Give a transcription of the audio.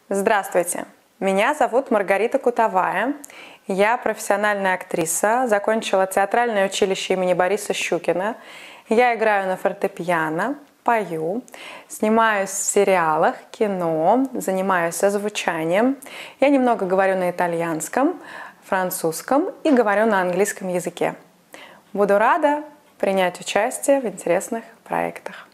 Здравствуйте, меня зовут Маргарита Кутовая. Я профессиональная актриса, закончила театральное училище имени Бориса Щукина. Я играю на фортепиано, пою, снимаюсь в сериалах, кино, занимаюсь озвучанием. Я немного говорю на итальянском, французском и говорю на английском языке. Буду рада принять участие в интересных проектах.